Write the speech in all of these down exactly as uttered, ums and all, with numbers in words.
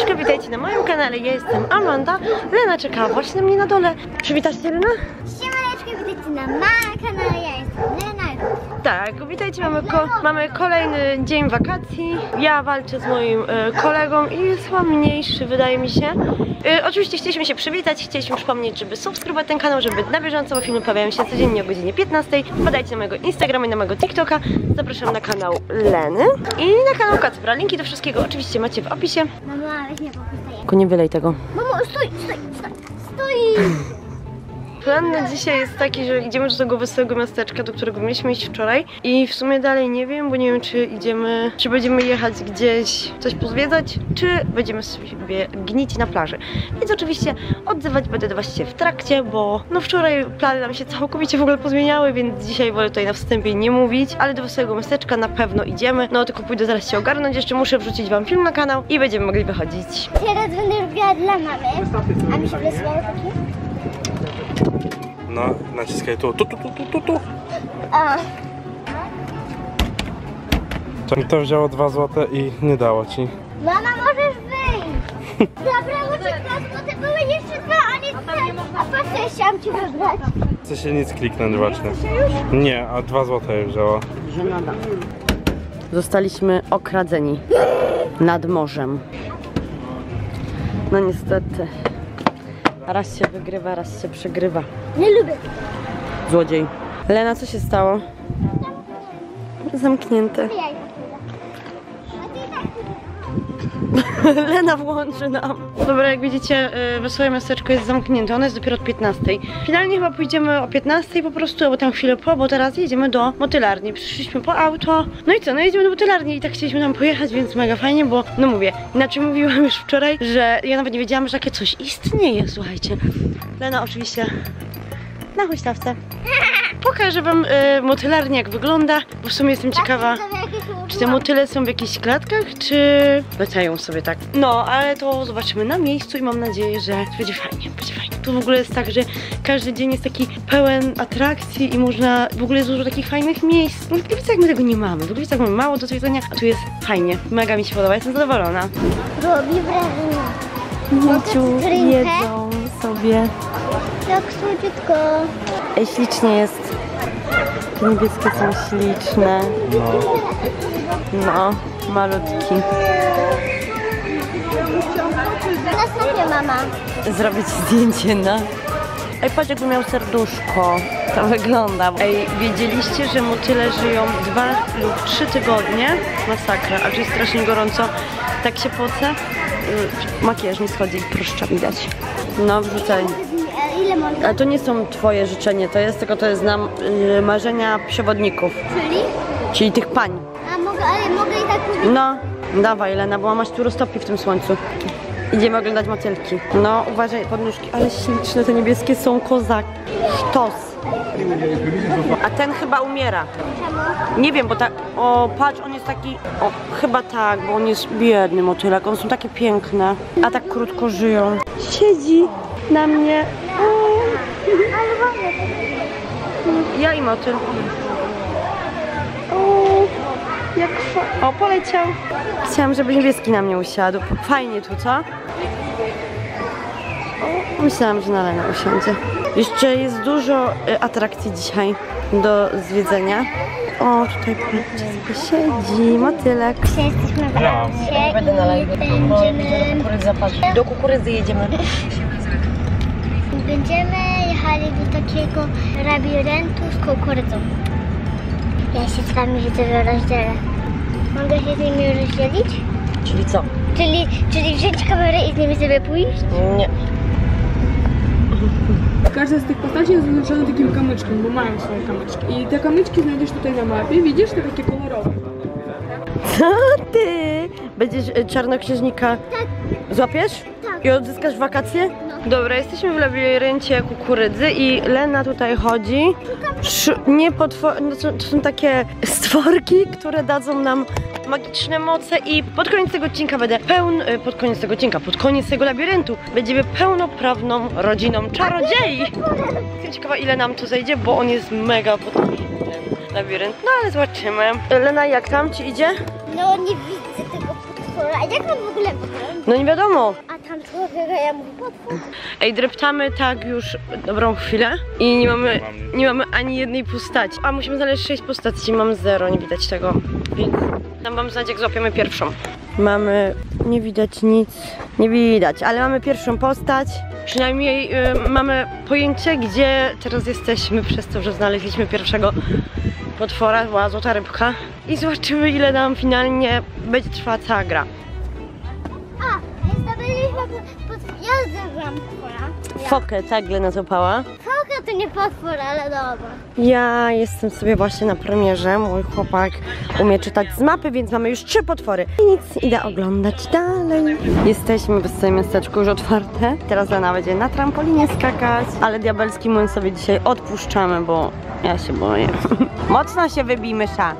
Siemaneczko, witajcie na moim kanale, ja jestem Amanda. Lena czeka właśnie na mnie na dole. Przywitasz się, Lena? Siemaneczko, witajcie na moim kanale, ja jestem Lena. Tak, witajcie, mamy, ko mamy kolejny dzień wakacji. Ja walczę z moim y, kolegą i jest chyba mniejszy, wydaje mi się. Y, oczywiście chcieliśmy się przywitać, chcieliśmy przypomnieć, żeby subskrybować ten kanał, żeby być na bieżąco, bo filmy pojawiają się codziennie o godzinie piętnastej. Wpadajcie na mojego Instagrama i na mojego TikToka. Zapraszam na kanał Leny i na kanał Kacpra. Linki do wszystkiego oczywiście macie w opisie. Mamo, weź nie pokustaję. Tylko nie wylej tego. Mamo, stój, stój, stój, stój! Plan na dzisiaj jest taki, że idziemy do tego wesołego miasteczka, do którego mieliśmy iść wczoraj. I w sumie dalej nie wiem, bo nie wiem, czy idziemy, czy będziemy jechać gdzieś, coś pozwiedzać, czy będziemy sobie gnić na plaży. Więc oczywiście odzywać będę do was się w trakcie, bo no wczoraj plany nam się całkowicie w ogóle pozmieniały, więc dzisiaj wolę tutaj na wstępie nie mówić. Ale do wesołego miasteczka na pewno idziemy. No tylko pójdę zaraz się ogarnąć, jeszcze muszę wrzucić wam film na kanał i będziemy mogli wychodzić. Teraz będę robiła dla mamy. A mi się wysłało takie? No, naciskaj tu, tu, tu, tu, tu, tu, tu. A. To mi to wzięło dwa złote i nie dało ci. Mama, możesz wyjść. Zabrało ci dwa złote, były jeszcze dwa, a nie trzy. A po co ja chciałam ci wybrać? Chce się nic kliknąć właśnie. Nie, a dwa złote je wzięło. Żenada. Zostaliśmy okradzeni nad morzem. No niestety. Raz się wygrywa, raz się przegrywa. Nie lubię. Złodziej. Lena, co się stało? Zamknięte. Lena włączy nam. Dobra, jak widzicie, wesołe miasteczko jest zamknięte, ono jest dopiero od piętnastej. Finalnie chyba pójdziemy o piętnastej po prostu, albo tam chwilę po, bo teraz jedziemy do motylarni. Przyszliśmy po auto. No i co, no jedziemy do motylarni i tak chcieliśmy tam pojechać, więc mega fajnie, bo no mówię, inaczej mówiłam już wczoraj, że ja nawet nie wiedziałam, że takie coś istnieje, słuchajcie. Lena oczywiście na huśtawce. Pokażę wam y, motylarnię, jak wygląda, bo w sumie jestem ciekawa, czy te motyle są w jakichś klatkach, czy latają sobie tak. No, ale to zobaczymy na miejscu i mam nadzieję, że będzie fajnie, będzie fajnie. Tu w ogóle jest tak, że każdy dzień jest taki pełen atrakcji i można, w ogóle jest dużo takich fajnych miejsc. W Gliwicach my tego nie mamy, w Gliwicach mamy mało do zwiedzenia, a tu jest fajnie. Mega mi się podoba, jestem zadowolona. Robi wrażenie. Miciu jedzą sobie. Jak słodziutko. Ej, ślicznie jest. Te niebieskie są śliczne. No, malutki. Następnie mama. Zrobić zdjęcie na... Ej, patrz, jakby miał serduszko. To wygląda. Ej, wiedzieliście, że motyle żyją dwa lub trzy tygodnie? Masakra, a że jest strasznie gorąco. Tak się pocę. Makijaż mi schodzi i pruszcza widać. No, wrzucaj. Ile można? Ale to nie są twoje życzenie, to jest tylko to jest nam yy, marzenia przewodników. Czyli? Czyli tych pań. A mogę, ale mogę i tak mówić. No, dawaj Lena, bo masz tu roztopi w tym słońcu. Idziemy oglądać motylki. No, uważaj, podnóżki, ale śliczne, te niebieskie są kozak. Sztos. A ten chyba umiera. Nie wiem, bo tak, o patrz, on jest taki, o chyba tak, bo on jest biedny motylek, one są takie piękne, a tak krótko żyją. Siedzi na mnie. O. Ja i motyl. O, jak fa... O, poleciał. Chciałam, żeby niebieski na mnie usiadł. Fajnie tu, co? O, myślałam, że na Lenę usiądzie. Jeszcze jest dużo y, atrakcji dzisiaj do zwiedzenia. O, tutaj patrzcie, siedzi motylek. Dzisiaj jesteśmy w lasie Będę na live, i będziemy... Do kukurydzy jedziemy. Będziemy jechali do takiego labiryntu z kukurydzą. Ja się z wami widzę rozdzielę. Mogę się z nimi rozdzielić? Czyli co? Czyli, czyli wziąć kamerę i z nimi sobie pójść? Nie. Każda z tych postaci jest oznaczona takim kamyczkiem, bo mają swoje kamyczki. I te kamyczki znajdziesz tutaj na mapie, widzisz? Te takie kolorowe. Co ty? Będziesz y, czarnoksiężnika Tak. złapiesz? Tak. I odzyskasz wakacje? No. Dobra, jesteśmy w labiryncie kukurydzy i Lena tutaj chodzi. Sz nie potwor... No to, to są takie stworki, które dadzą nam magiczne moce i pod koniec tego odcinka będę pełn... Pod koniec tego odcinka, pod koniec tego labiryntu będziemy pełnoprawną rodziną czarodziei. Jestem ciekawa, ile nam tu zejdzie, bo on jest mega potężny ten labirynt. No ale zobaczymy. Lena, jak tam ci idzie? No nie widzę tego. potwór, a jak on w ogóle wygląda? No nie wiadomo. A tam człowiek, a ja mówię potwór. Ej, dreptamy tak już dobrą chwilę i nie mamy, nie mamy ani jednej postaci. A musimy znaleźć sześć postaci, mam zero, nie widać tego. Więc dam wam znać, jak złapiemy pierwszą. Mamy, nie widać nic, nie widać, ale mamy pierwszą postać. Przynajmniej y, mamy pojęcie, gdzie teraz jesteśmy, przez to, że znaleźliśmy pierwszego potwora, była złota rybka. I zobaczymy, ile nam finalnie będzie trwała cała gra. A, zdobyliśmy potwór. Ja zdobyłam potwora. Fokę tak Lena złapała. Foka to nie potwór, ale dobra. Ja jestem sobie właśnie na premierze, mój chłopak umie czytać z mapy, więc mamy już trzy potwory. I nic, idę oglądać dalej. Jesteśmy w swoim miasteczku już otwarte. Teraz Lena będzie na trampolinie skakać, ale diabelski młyn sobie dzisiaj odpuszczamy, bo ja się boję. Mocno się wybij, mysza.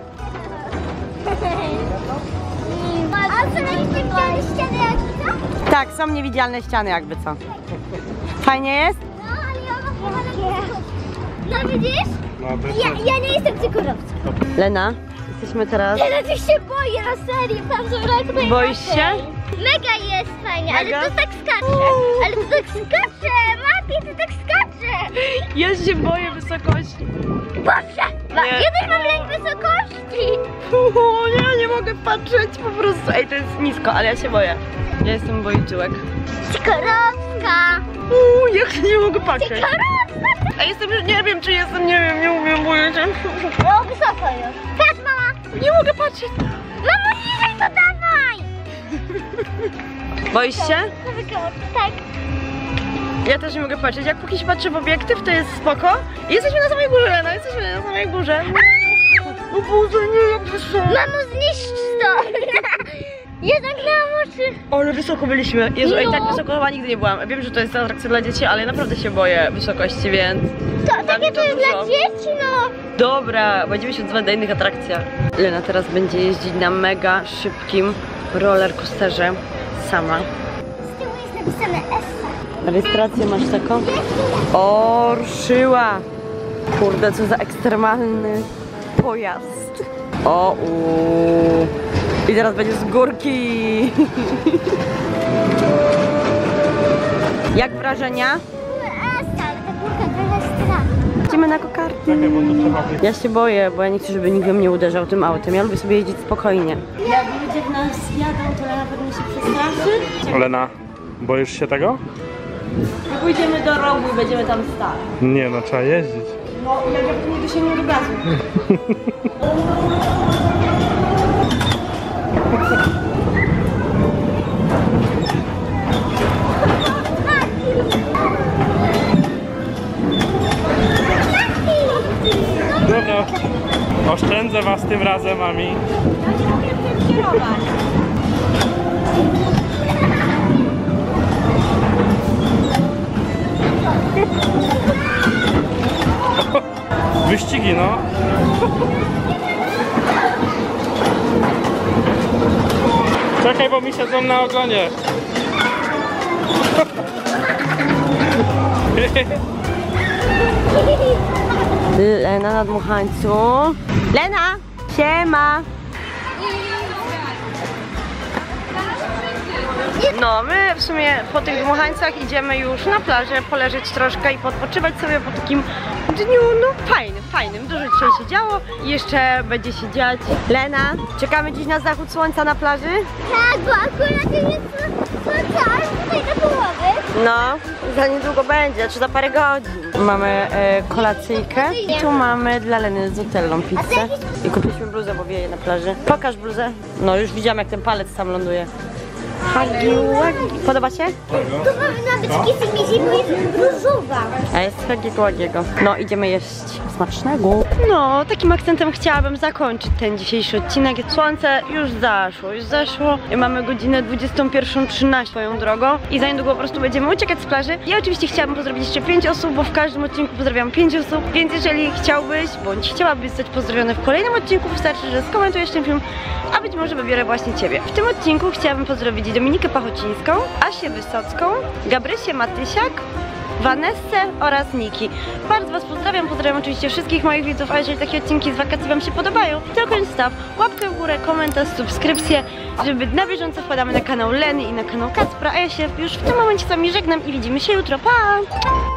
A co mieliśmy widziane ściany jak co? Tak, są niewidzialne ściany jakby co. Fajnie jest? No, ale ja mam chyba na No widzisz? No, to jest... Ja, ja nie jestem cykurowcem. Lena, jesteśmy teraz... Teraz już się boję, na serio, tam są rok Boisz się? Mega jest fajnie, Mega? ale to tak skacze. Ale to tak skacze, mapie, to tak skacze. Ja się boję wysokości. Boże, ma, Nie. ja też mam lęk wysokości. O, nie, nie mogę patrzeć po prostu. Ej, to jest nisko, ale ja się boję. Ja jestem boiczyłek. Cykurowska. Uuu, jak nie mogę patrzeć. Cykurowska. A jestem, że nie wiem, czy jestem, nie wiem, nie umiem, boję się. No, wysoko już. Patrz, mama. Nie mogę patrzeć. Mamo, niżej to dawaj. Boisz się? No, wykoło, tak. Ja też nie mogę patrzeć. Jak póki się patrzę w obiektyw, to jest spoko. I jesteśmy na samej górze, Lena, jesteśmy na samej górze. O Boże, nie, jak wysoko. Mamo, zniszcz to. Ja zamknęłam oczy. Ale wysoko byliśmy. Jezu, ej, No. tak wysoko chyba nigdy nie byłam. Wiem, że to jest atrakcja dla dzieci, ale ja naprawdę się boję wysokości, więc... To, Dla takie mnie to jest dużo. dla dzieci, no. Dobra, będziemy się odzywać na innych atrakcjach. Lena teraz będzie jeździć na mega szybkim roller coasterze sama. Z tyłu jest napisane Essa. Rejestrację masz taką? O, ruszyła! Kurde, co za ekstremalny pojazd. O, uuu. I teraz będzie z górki. Jak wrażenia? Essa, ale ta górka trochę straszna. Idziemy na kokarty. Ja się boję, bo ja nie chcę, żeby nikt we mnie uderzał tym autem. Ja lubię sobie jeździć spokojnie. Jak ludzie w nas jadą, to Lena pewnie się przestraszy. Lena, boisz się tego? Jak pójdziemy do rogu i będziemy tam stać. Nie, no trzeba jeździć. No, jak ja to nigdy się nie obrazu. Dobra, oszczędzę was tym razem, mami. Ja nie mogę tym kierować. Wyścigi, no. Czekaj, bo mi siedzą na ogonie. Lena na dmuchańcu. Lena! Siema! No, my w sumie po tych dmuchańcach idziemy już na plażę, poleżeć troszkę i podpoczywać sobie po takim dniu, no fajnym, fajnym. Dużo dzisiaj się działo i jeszcze będzie się dziać. Lena, czekamy dziś na zachód słońca na plaży? Tak, bo akurat jest słońce, ale tutaj do połowy. No, za niedługo będzie, czy za parę godzin. Mamy e, kolacyjkę i tu mamy dla Leny z nutellą pizzę. I kupiliśmy bluzę, bo wieje na plaży. Pokaż bluzę. No, już widziałam, jak ten palec tam ląduje. Hagi, łagi. Podoba się? Tu powinna być kissy missy, bo jest różowa. A jest Hagiego łagiego. No, idziemy jeść smacznego. No, takim akcentem chciałabym zakończyć ten dzisiejszy odcinek. Słońce już zaszło, już zaszło. Mamy godzinę dwudziestą pierwszą trzynaście swoją drogą i za niedługo po prostu będziemy uciekać z plaży. Ja oczywiście chciałabym pozdrowić jeszcze pięć osób, bo w każdym odcinku pozdrawiam pięć osób, więc jeżeli chciałbyś, bądź chciałabyś zostać pozdrowiony w kolejnym odcinku, wystarczy, że skomentujesz ten film, a być może wybiorę właśnie Ciebie. W tym odcinku chciałabym pozdrowić Dominikę Pachocińską, Asię Wysocką, Gabrysię Matysiak, Vanessę oraz Niki. Bardzo Was pozdrawiam, pozdrawiam oczywiście wszystkich moich widzów, a jeżeli takie odcinki z wakacji Wam się podobają, to koniecznie staw łapkę w górę, komentarz, subskrypcję, żeby na bieżąco wpadamy na kanał Leny i na kanał Kacpra, a ja się już w tym momencie z Wami żegnam i widzimy się jutro. Pa!